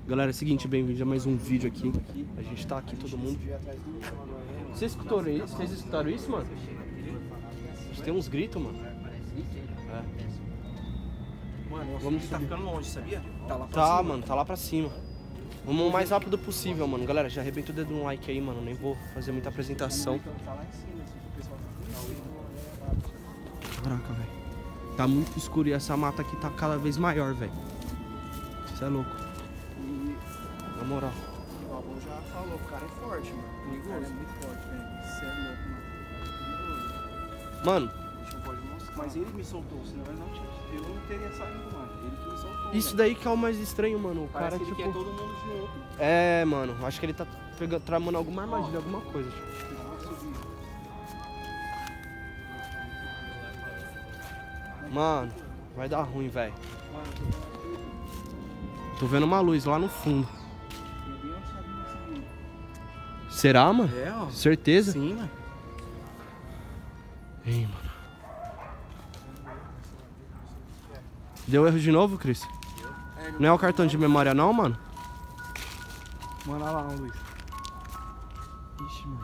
Galera, é o seguinte, bem-vindo a mais um vídeo aqui. A gente tá aqui, todo mundo. Vocês escutaram isso? Vocês escutaram isso, mano? A gente tem uns gritos, mano. É. Mano, vamos tá ficando longe, sabia? Tá lá pra cima. Mano, tá lá pra cima. Vamos o mais rápido possível, mano. Galera, já arrebenta o dedo no like aí, mano. Nem vou fazer muita apresentação. Caraca, velho. Tá muito escuro e essa mata aqui tá cada vez maior, velho. Isso é louco. Na moral. O avô já falou, o cara é forte, mano. Perigoso. O cara é muito forte, velho. Isso é louco, mano. Mano. Mas ele me soltou, senão eu não teria saído, mano. Ele que me soltou. Isso daí que é o mais estranho, mano. O parece cara, que tipo... ele quer todo mundo junto. É, mano. Acho que ele tá tramando alguma armadilha, alguma coisa, tipo. Mano, vai dar ruim, velho. Tô vendo uma luz lá no fundo. Será, mano? É, ó. Certeza? Sim, mano. Ei, mano. Deu erro de novo, Cris? Não é o cartão de memória não, mano? Manda lá, Luiz. Ixi, mano.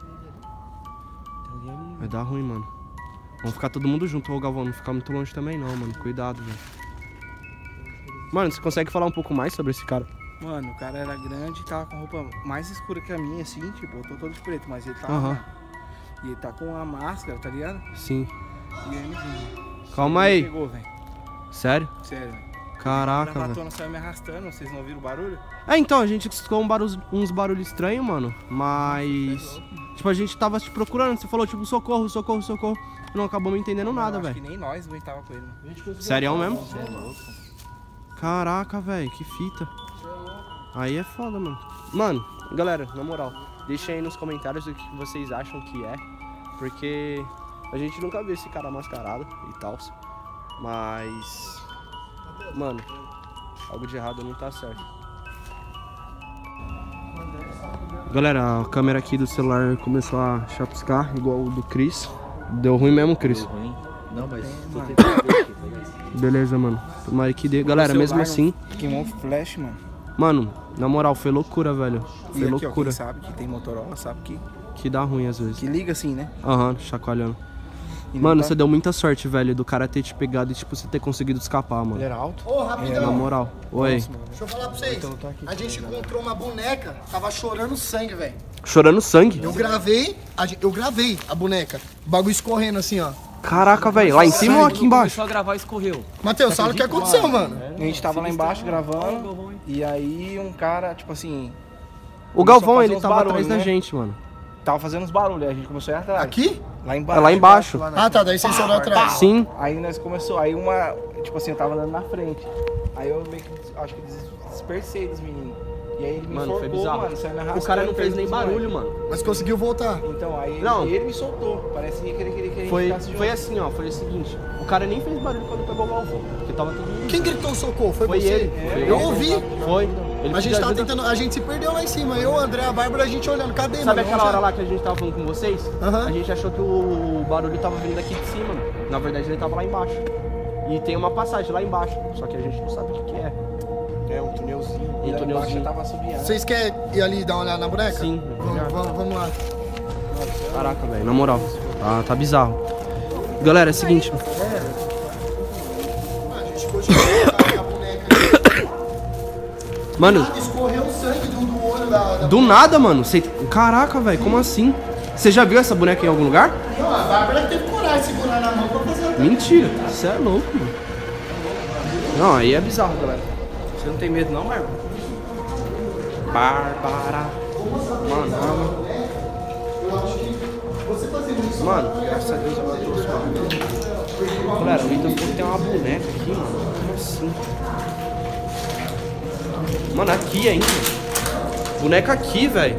Vai dar ruim, mano. Vamos ficar todo mundo junto, ô Galvão. Não ficar muito longe também não, mano. Cuidado, velho. Mano, você consegue falar um pouco mais sobre esse cara? Mano, o cara era grande e tava com a roupa mais escura que a minha, assim, tipo, eu tô todo de preto, mas ele tava... E ele tá com a máscara, tá ligado? Sim. E ele me viu. Calma aí. Me pegou, velho. Sério? Sério, velho. Caraca, A velho. maratona saiu me arrastando, vocês não ouviram o barulho? É, então, a gente escutou uns barulhos estranhos, mano. Mas... Tipo, a gente tava te procurando. Você falou, tipo, socorro, socorro, socorro. Não acabamos entendendo nada, velho. Acho que nem nós aguentava com ele, mano. Sério mesmo? Você é louco. Caraca, velho, que fita. Aí é foda, mano. Mano, galera, na moral, deixa aí nos comentários o que vocês acham que é. Porque a gente nunca viu esse cara mascarado e tal. Mas... Mano, algo de errado não tá certo. Galera, a câmera aqui do celular começou a chapiscar, igual o do Cris. Deu ruim mesmo, Cris? Deu ruim. Não, mas tô mano. tentando ver aqui, Beleza, mano. Tomara que dê. Galera, mesmo assim... Queimou um flash, mano. Mano, na moral, foi loucura, velho. Foi E aqui, loucura. Ó, quem sabe que tem Motorola, sabe Que dá ruim às vezes. que liga assim, né? Aham, chacoalhando. E Mano, tá... você deu muita sorte, velho, do cara ter te pegado e, tipo, você ter conseguido escapar, mano. Ele era alto? Ô, rapidão. Na moral. Oi. Deixa eu falar pra vocês. A gente encontrou uma boneca, tava chorando sangue, velho. Chorando sangue? Eu gravei a boneca. O bagulho escorrendo assim, ó. Caraca, velho. Lá em cima ou aqui embaixo? Começou a gravar, escorreu. Matheus, sabe o que aconteceu, mano? A gente tava lá embaixo gravando. E aí um cara, tipo assim... O Galvão, fazer ele uns tava barulhos, atrás da né? gente, mano. Tava fazendo uns barulhos, aí a gente começou a ir atrás. Aqui? Lá embaixo. É lá embaixo. Ah, tá. Daí vocês foram atrás. Sim. Aí nós começou, aí uma... Tipo assim, eu tava andando na frente. Aí eu meio que, acho que dispersei dos meninos. E aí ele me Mano, soltou, foi bizarro. mano, saiu me O arrastando, cara não fez nem perto dos barulho, moleques. mano. Mas conseguiu voltar. Então, aí Não. ele me soltou. Parecia que ele queria que a gente Foi ficasse junto. assim, ó. Foi o seguinte. O cara nem fez barulho quando pegou o Galvão. Porque tava todo mundo... Quem gritou socorro? Foi Foi você? ele. Eu ouvi. Foi. Ele A gente pediu tava ajuda. tentando. A gente se perdeu lá em cima. Eu, André, a Bárbara, a gente olhando. Cadê, Sabe mano? aquela hora lá que a gente tava falando com vocês? Aham. A gente achou que o barulho tava vindo daqui de cima, mano. Na verdade ele tava lá embaixo. E tem uma passagem lá embaixo, só que a gente não sabe o que que é. É, um tunelzinho. E E lá tunelzinho. embaixo tava assobiando. Vocês querem ir ali dar uma olhada na boneca? Sim. Vamos lá. Caraca, velho, na moral. Tá bizarro. Galera, é o seguinte. A gente continua a boneca aqui. Mano, Escorreu o sangue do olho da do nada, mano. Caraca, velho, como assim? Você já viu essa boneca em algum lugar? Não, a Bárbara teve coragem de segurar na mão pra fazer. Mentira. Você é louco, mano. Não, aí é bizarro, galera. Você não tem medo não, Bárbara? Bárbara. Mano, mano, graças a Deus ela trouxe uma. Galera, o Vitor falou que tem uma boneca aqui, mano. Como assim? Mano, aqui ainda. Boneca aqui, velho.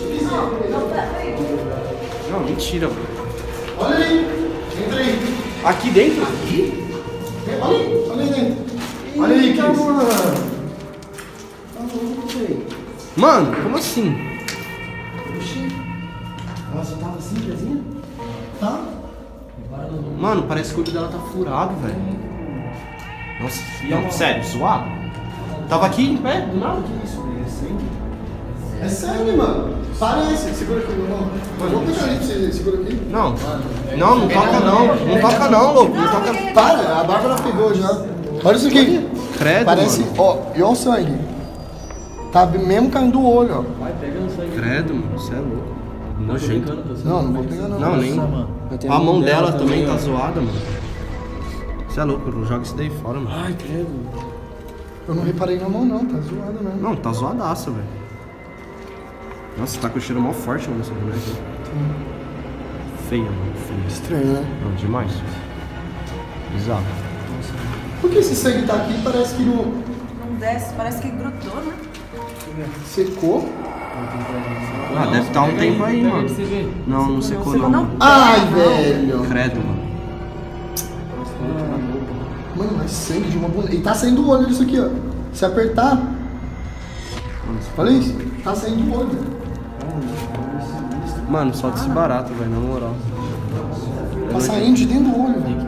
Não, mentira, mano. Olha aí. Entra aí. Aqui dentro? Olha aí dentro. Olha aí, Cris. Mano, como assim? Ela só tava assim, Prezinha? Tá? Mano, parece que o olho dela tá furado, velho. Nossa, não, sério, zoado? Tava aqui em pé, do nada. Que isso, velho? É sangue? É sangue, mano. Parece. Segura aqui, meu irmão. Mas vamos pegar ali pra você. Segura aqui. Não. Não toca não. Não toca não, louco. Não toca. Para, a Bárbara pegou já. Olha isso aqui. Credo, Parece, mano. ó, e olha o sangue. Tá mesmo caindo do olho, ó. Credo, mano. Você é louco. Nojento. Não vou pegar não. Não, nem. A mão dela também tá zoada, mano. Você é louco, não joga isso daí fora, mano. Ai, credo. Eu não reparei na mão não, tá zoada mesmo. Não, tá zoadaça, velho. Nossa, tá com o cheiro mó forte, mano, essa boneca. Feia, mano, feia. Estranho, né? Não, demais. Bizarro. Por que esse sangue tá aqui? Parece que não Não desce, parece que grudou, né? secou. Ah, deve estar um tempo aí, mano. Não, não secou não. Ai, velho. Credo, mano. Mano, mas sangue de uma boneca. E tá saindo do olho disso aqui, ó. Se apertar. Olha isso. Tá saindo do olho. Mano, solta esse barato, velho, na moral. Tá saindo de dentro do olho, velho.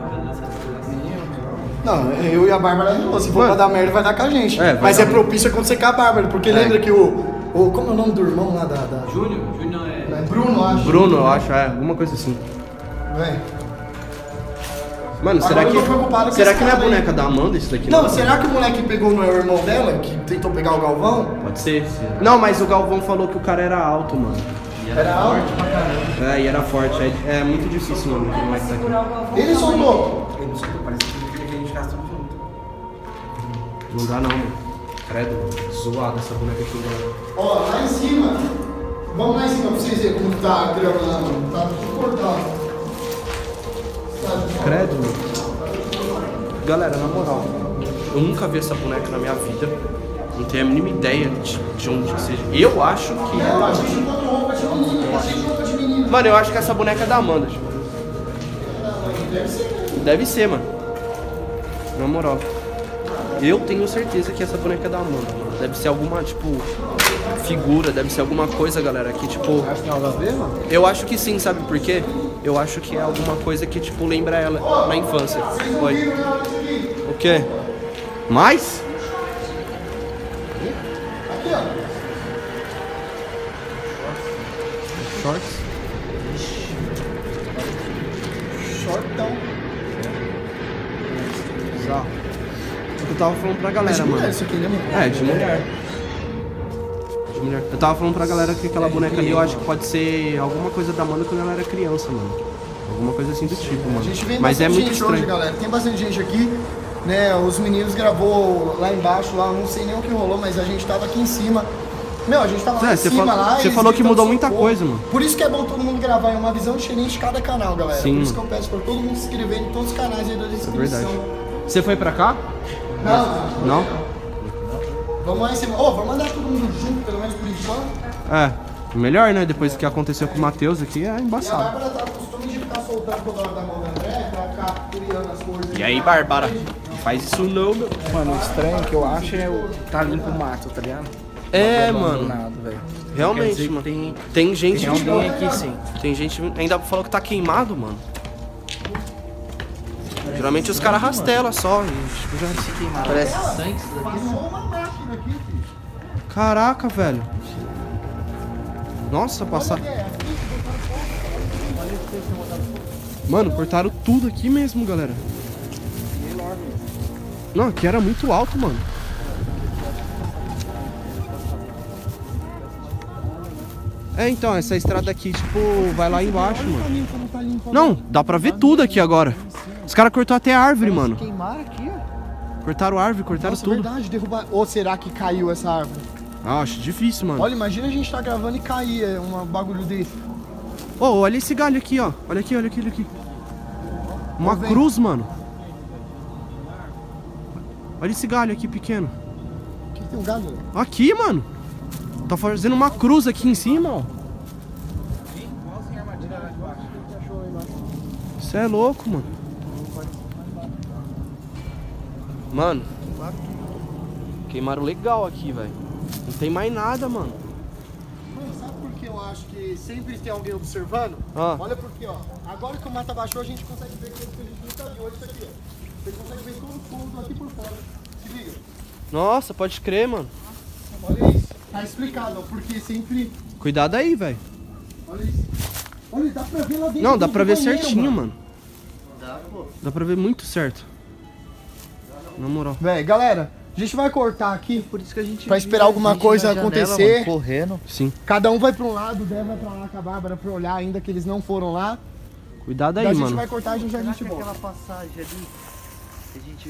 Não, eu e a Bárbara não. Se for pra dar merda, vai dar com a gente. É, vai mas dar é propício acontecer com a Bárbara. Porque lembra que como é o nome do irmão lá da... Júnior é... É Bruno, acho. Bruno, eu acho, alguma coisa assim. Véi. Mano, será Agora que. eu tô preocupado com Será esse que não é a cara aí. boneca da Amanda isso daqui? Não, será que o moleque pegou não é o irmão dela? Que tentou pegar o Galvão? Pode ser. Não, mas o Galvão falou que o cara era alto, mano. Era alto? E era forte. É muito difícil, mano, o moleque tá aqui. Segurar o Galvão. Ele soltou. Ele não soltou, parece que a gente ficasse tudo junto. Não dá não, mano. Credo, mano. Zoada essa boneca aqui, mano. Ó, lá em cima. Vamos lá em cima pra vocês verem como tá a grama lá, mano. Tá tudo cortado. Credo, mano. Galera, na moral, eu nunca vi essa boneca na minha vida. Não tenho a mínima ideia de onde seja. Eu acho que. Não, a gente encontrou roupa de menino. A gente roupa de menino. Mano, eu acho que essa boneca é da Amanda, tipo. Deve ser, né? Deve ser, mano. Na moral. Eu tenho certeza que essa boneca é da Amanda, mano. Deve ser alguma, tipo, figura, deve ser alguma coisa, galera, que, tipo... Acho que tem algo a ver, mano? Eu acho que sim, sabe por quê? Eu acho que é alguma coisa que, tipo, lembra ela na infância. Oi. O quê? Mais? Aqui, ó. Shorts? Shortão. Bizarro. Eu tava falando pra Mas galera, de mulher mano. isso aqui, né, mano? É, de mulher. De mulher. Eu tava falando pra galera que aquela boneca ali eu acho que pode ser alguma coisa da Amanda quando ela era criança, mano. Alguma coisa assim do tipo, mano. A gente vem Mas é bastante muito gente hoje, estranho. galera. Tem bastante gente aqui, né? Os meninos gravou lá embaixo, lá, não sei nem o que rolou, mas a gente tava aqui em cima. Meu, a gente tava lá em Você cima falou- lá. você eles falou que gritando mudou muita socorro. coisa, mano. Por isso que é bom todo mundo gravar em uma visão diferente de cada canal, galera. Sim, Por isso que mano. eu peço pra todo mundo se inscrever em todos os canais aí da É descrição. verdade. Você foi pra cá? Não, Não? vamos lá em cima. Ô, vamos andar todo mundo junto, pelo menos por enquanto. É. Melhor, né? Depois do que aconteceu com o Matheus aqui, é E a embaçado. Bárbara tá com costume de ficar soltando toda hora da mão da André pra ficar criando as coisas. E aí, Bárbara? Não faz isso não, meu. Mano, o estranho que eu acho é o tá limpo o mato, tá ligado? É, Não tá mano. abandonado, velho. Quer Realmente, dizer que mano. tem Tem gente. alguém aqui sim. Tem gente. Ainda falou que tá queimado, mano. Geralmente os caras rastelam só. Tipo, já se queimaram. Parece sangue isso daqui. Passou uma máquina aqui, filho. Caraca, velho. Nossa, passar. Mano, cortaram tudo aqui mesmo, galera. Não, aqui era muito alto, mano. É, então, essa estrada aqui, tipo, vai lá embaixo, mano. Não, dá pra ver tudo aqui agora. Os caras cortaram até a árvore, mano. Queimaram aqui, ó. Cortaram a árvore, cortaram Nossa, tudo. verdade, derrubar. Ou será que caiu essa árvore? Ah, acho difícil, mano. Olha, imagina a gente tá gravando e cair um bagulho desse. Ô, olha esse galho aqui, ó. Olha aqui, olha aqui, olha aqui. Uma vem. cruz, mano. Olha esse galho aqui pequeno. Aqui tem um galho. Aqui, mano. Tá fazendo uma cruz aqui em cima, ó. Isso é louco, mano. Mano. Queimaram legal aqui, velho. Não tem mais nada, mano. Mano, sabe por que eu acho que sempre tem alguém observando? Ah. Olha porque, ó. Agora que o mato abaixou, a gente consegue ver coisas que a gente nunca viu. Olha isso aqui, ó. Você consegue ver todo o fundo aqui por fora. Se liga. Nossa, pode crer, mano. Olha isso. Tá explicado, ó, porque sempre... Cuidado aí, velho. Olha isso. Olha, dá pra ver lá dentro. Não, dá do pra ver banheiro, certinho, mano. Dá pra ver muito certo. Na moral. Véi, galera, a gente vai cortar aqui Por isso que a gente pra esperar alguma coisa acontecer. Mano, correndo. Sim. Cada um vai pra um lado, o Dé vai pra lá com a Bárbara pra olhar ainda que eles não foram lá. Cuidado Daí aí, a gente mano. vai cortar e já a gente Será que volta. aquela passagem ali que a gente